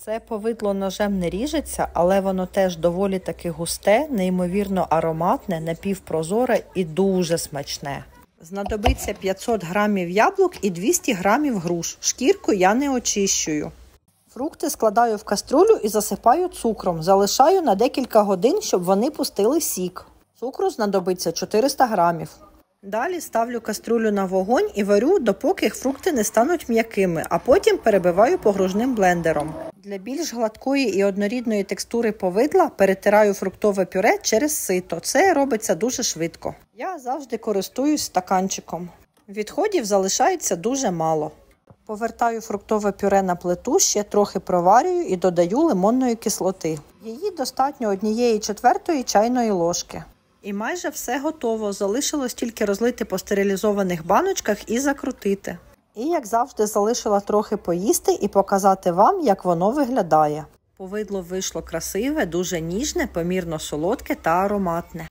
Це повидло ножем не ріжеться, але воно теж доволі таки густе, неймовірно ароматне, напівпрозоре і дуже смачне. Знадобиться 500 грамів яблук і 200 грамів груш. Шкірку я не очищую. Фрукти складаю в каструлю і засипаю цукром. Залишаю на декілька годин, щоб вони пустили сік. Цукру знадобиться 400 грамів. Далі ставлю каструлю на вогонь і варю, допоки фрукти не стануть м'якими, а потім перебиваю погружним блендером. Для більш гладкої і однорідної текстури повидла перетираю фруктове пюре через сито. Це робиться дуже швидко. Я завжди користуюсь стаканчиком. Відходів залишається дуже мало. Повертаю фруктове пюре на плиту, ще трохи проварюю і додаю лимонної кислоти. Її достатньо 1/4 чайної ложки. І майже все готово, залишилось тільки розлити по стерилізованих баночках і закрутити. І, як завжди, залишила трохи поїсти і показати вам, як воно виглядає. Повидло вийшло красиве, дуже ніжне, помірно солодке та ароматне.